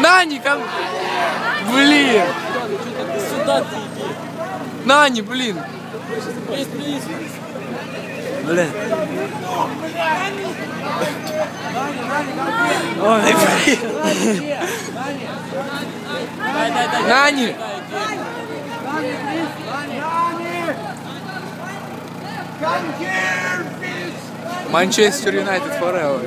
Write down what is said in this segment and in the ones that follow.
Нани, ко мне! Блин! Сюда ты иди. Нани, блин! Блин. Ой, блин. Нани! Манчестер Юнайтед forever.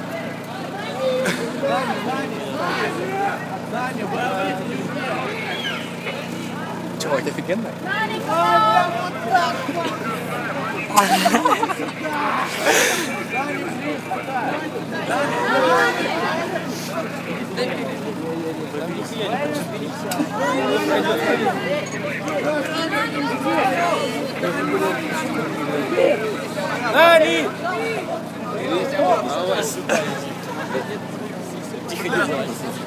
Чего, это офигенно? Нани! Тихо, не злазь.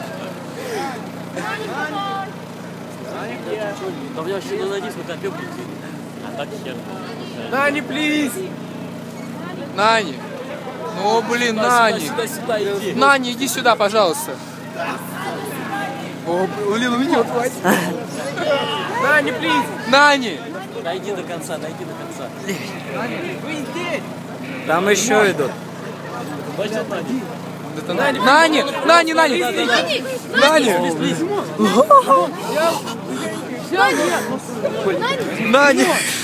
Да я еще надеюсь, мы копил прийти. А так хер. Нани, плиз! Нани! Ну, блин, Нани! Сюда иди. Нани, иди сюда, пожалуйста. О, блин, увидел, хватит. Нани, плиз! Нани! Дойди до конца, дойди до конца. Там еще идут. Бачил, Нани? Это Нани! Нани! Нани! Нани! Нани! Нани!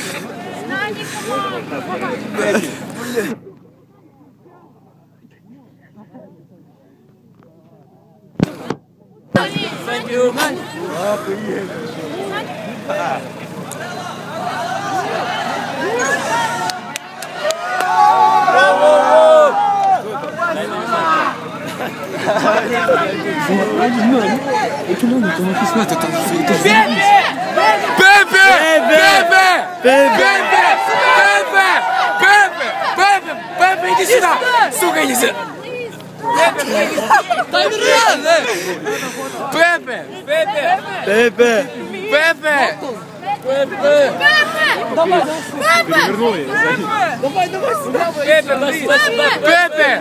Thank you. Пепе, иди сюда! Сука, иди сюда! Пепе! Пепе! Пепе! Перевернул ее. Пепе!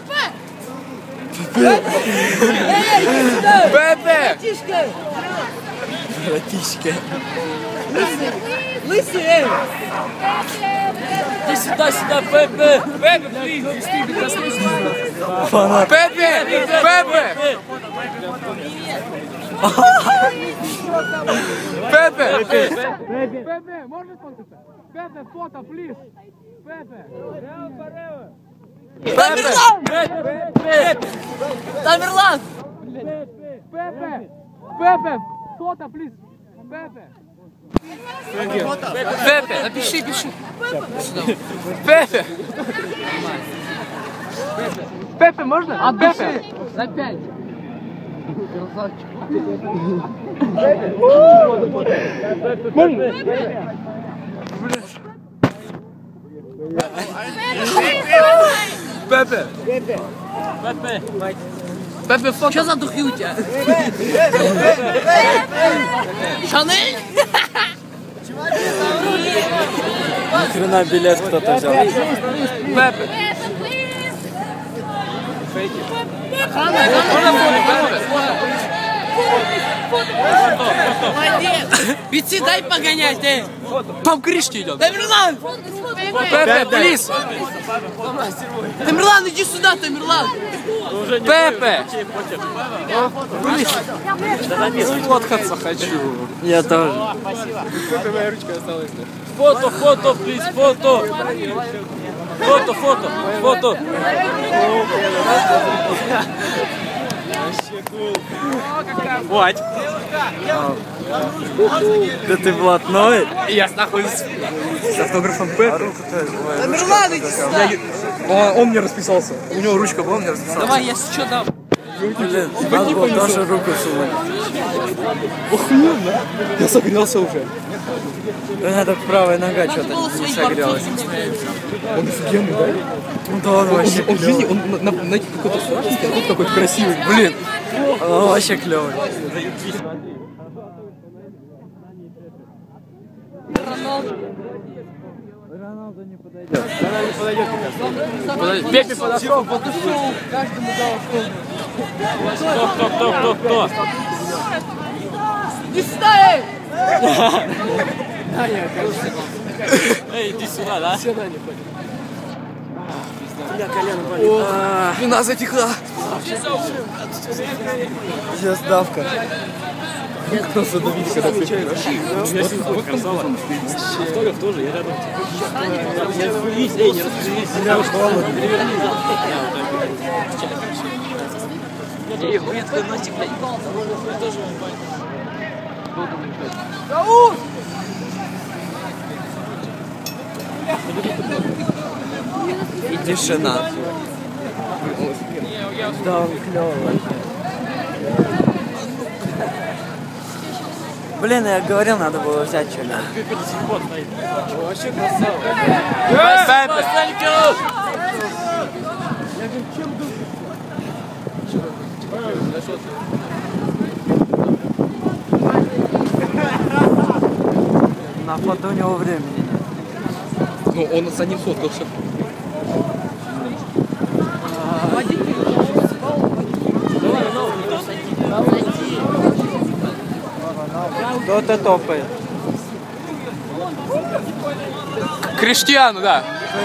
Пепе! Братишка. Лысый! Иди сюда, сюда, Пепе! Пепе, плиз! Фанат. Пепе! Пепе! Пепе! Пепе, можно фототься? Пепе, фото, плиз! Пепе! Пепе! Тамерлан! Пепе! Пепе! Фото, плиз! Пепе! Пепе, напиши, пиши. Пепе! Пепе, можно? Пепе! За 5. Пепе! Пепе! Пепе, фото! Что за духи у тебя? Шанель? Ни хрена билет кто-то взял. Пепе! Вици, дай погонять, эй! Там Кришки идет! Тамерлан! Пепе, плиз! Тамерлан, иди сюда, Тамерлан! Пепе! Сфоткаться хочу. Я тоже. Пепе, моя ручка осталась. Фото, фото, плиз, фото! Фото, фото, фото! Вот. Да ты блатной. Я нахуй с автографом Пепе. Тамерлан, иди сюда! Он мне расписался. У него ручка была, он мне расписался. Давай, я что дам? Блин, надо было тоже руку сунуть. Охуенно. Я согрелся уже. Надо правая нога что-то не согрелась. Он офигенный, да? Ну да, он вообще Он, клёвый. видите, он на какой-то флажке, а тут какой-то красивый. Блин. Он вообще клевый. Роналду не подойдет. Пепе подошел, каждому дал Кто? Не стой! Эй, иди сюда, да? Сюда не ходит. Бля, колено болит. Спина затекла. Сейчас давка. Кто задавить, когда ты Автограф тоже, я рядом. Не расплывись, эй, не расплывись. И тишина. Да, он клёвый. Блин, я говорил, надо было взять что-нибудь. Вообще красава. На фото у него времени. Ну, он за ним фоткался. Кто-то топает. Криштиану, да.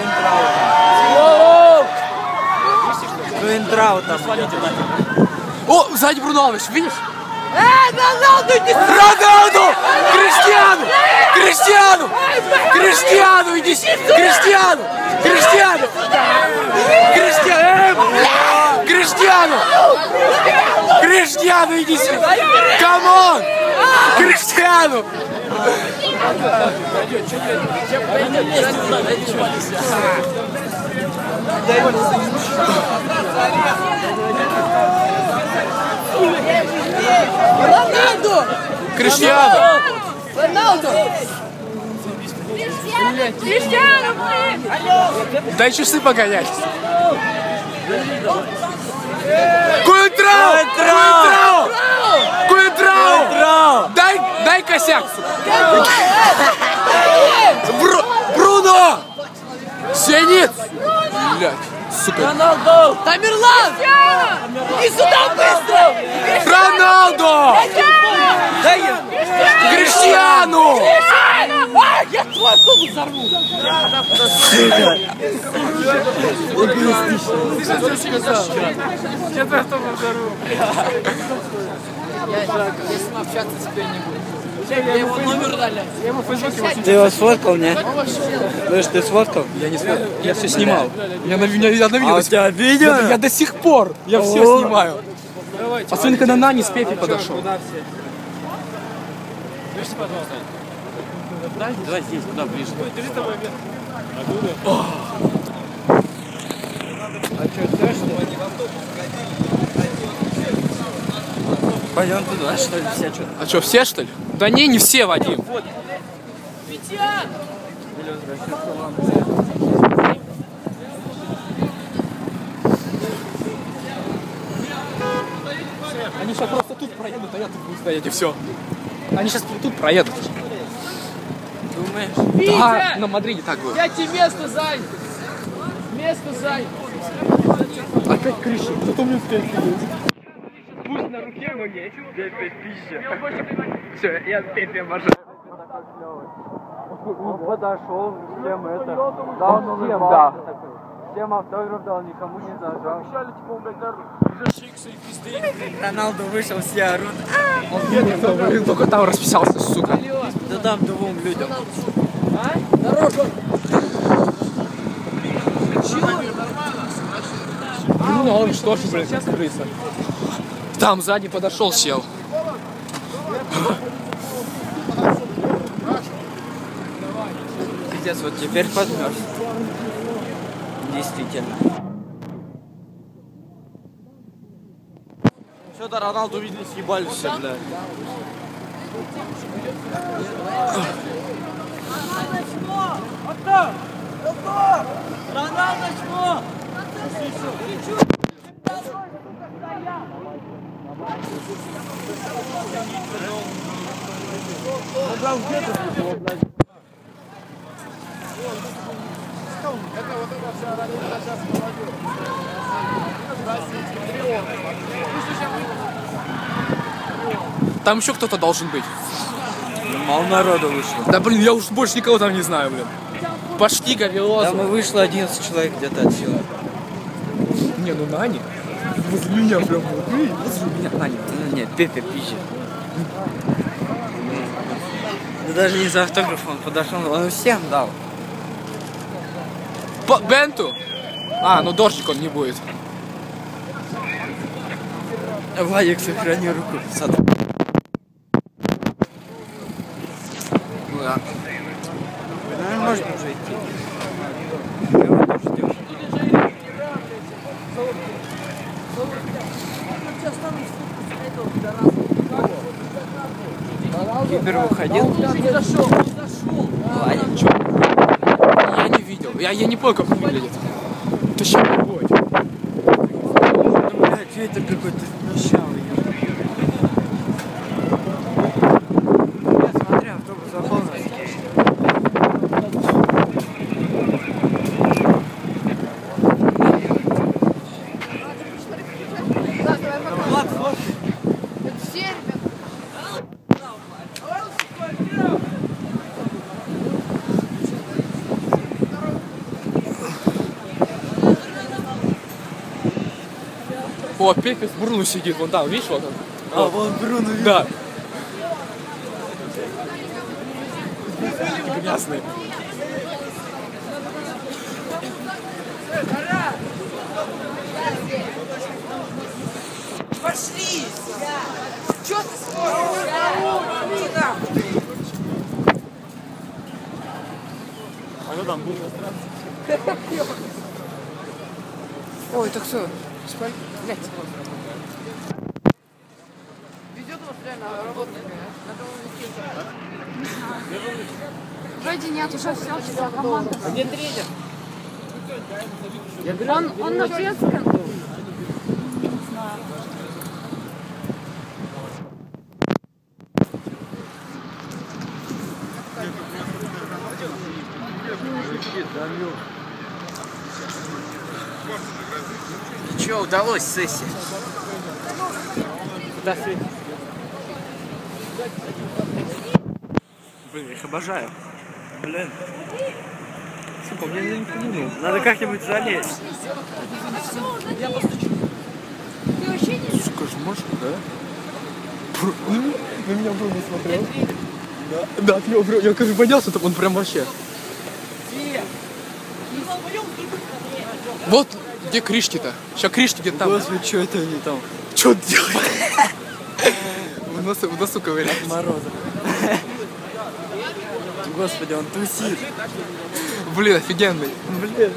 Туинтраута. О, сзади Брунович, видишь? Роналду, иди сюда! Роналду! Криштиану! Криштиану! Криштиану, иди сюда! Криштиану! Криштиану! Криштиану! Криштиану! Криштиану, иди сюда! Камон! Криштиану! Роналду! Криштиану! Роналду! Криштиану, блин! Дай часы погонять. Куинтрау! Куинтрау! Куинтрау! Дай косяк! Бруно! Зенит! Блядь, сука. Роналду! Тамерлан! Иди сюда быстро! Роналдо! Криштиану! Ай, я твой клуб взорву! Ты сейчас все сказал. Я твой автобус взорву. Я с ним общаться теперь не буду. Я его номер дали. Ты его сфоткал, не? Слышь, ты сфоткал? Я не смотрел, я все снимал. Я на видео. А у тебя видео? Я до сих пор, я все снимаю. Особенно когда Нани с Пепи подошел. Давай здесь, куда ближе. Пойдем туда, что ли, все что-то. А что, все что ли? Да не все, Вадим. Они сейчас просто тут проедут, а я тут буду стоять, и все. Они сейчас тут проедут. Думаешь? Да, на Мадриде так было. Я тебе место занят! Место занят! Опять крыша, зато мне успеет. Пусть на руке, но нечего. Пепе пища. Все, я Пепи обожаю. Он подошел, всем это. Дал новый да. Всем автограф дал, никому не зажал. Роналду вышел, все орут. Он только там расписался, сука. Да дам двум людям. Ну, он что ж, блин, крыса. Там сзади подошел, сел. Пиздец, вот теперь подмерз. Действительно. Что-то Роналду видели, съебали все, блядь. Роналду чмо! Там еще кто-то должен быть. Мало народу вышло. Да блин, я уж больше никого там не знаю, блин. Почти Говелозов. Там и вышло 11 человек где-то отсюда. Не, ну Нани. Возле меня прям вот. Возле меня Нани. Ну нет, Пепе пизжит. Да даже не за автограф он подошел, он всем дал. Бенту? А, ну дождик он не будет. Владик, сохрани руку. Ну да. Ну, можно уже идти. Кипер выходил? Ладно, чё? Я не видел. Я не понял, как он выглядит. Ты что, какой? Блядь, ветер какой-то вмещалый. Смотри, автобус заполнен. О, Пепе с Бруно сидит, вон там, видишь, вот он? А, вон Бруно. Да. Ясно. Пошли! Чё ты смотришь? А что там будет? Ой, так что? Блять. Ведет вас реально работа такая. Вроде нет, уже все, вся команда. А где тренер? Он на детском. И чё, удалось сессия? Да, Свет. Блин, я их обожаю. Блин. Сука, мне не понял. Надо как-нибудь залезть. Сука, ж можешь, да? На меня Бруно смотрел. Да, от него, я, конечно, поднялся, так он прям вообще. Вот где Кришки-то? Сейчас Кришки где-то там. Господи, что это они там? Что он делает? В носу ковыряет. Мороза. Господи, он тусит. Блин, офигенный. Блин.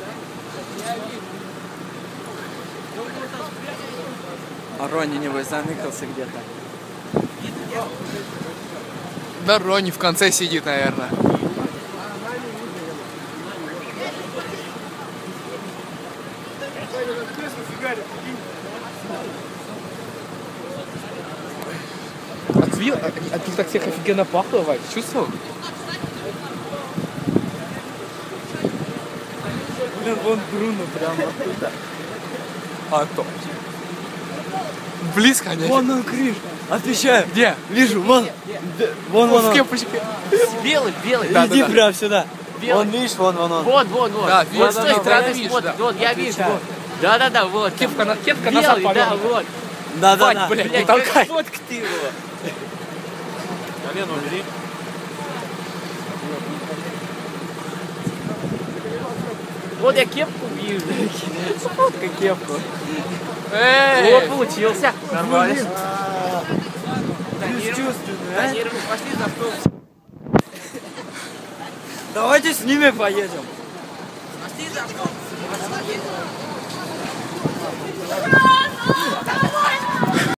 А Ронни, небось, заныкался где-то. Да, Ронни в конце сидит, наверное. От них так всех офигенно пахло, Вань. Чувствовал? Блин, вон Бруно прямо оттуда. А то. Близко они. Вон он, Криш. Отвечаю. Где? Вижу, вон. Вон, Вот вон в он. кепочке. Белый, белый. Да, Иди да, да. прямо сюда. Белый. Вон, видишь, вон он. Вот, вот, вот. Да, Вот видишь, с той да, стороны да, видишь, смотрит. да. Вот, я вижу. Вот. Да, вот. Кепка назад Белый, да, повернута. вот. Да, Вань, да. блядь, не Блядь, толкай. фотка ты его. Колено убери. Вот я кепку вижу. Фотка кепку. Вот, получился. Нормально. Бесчувственный, а? Тонировали, пошли за автобус. Давайте с ними поедем. Пошли за автобус.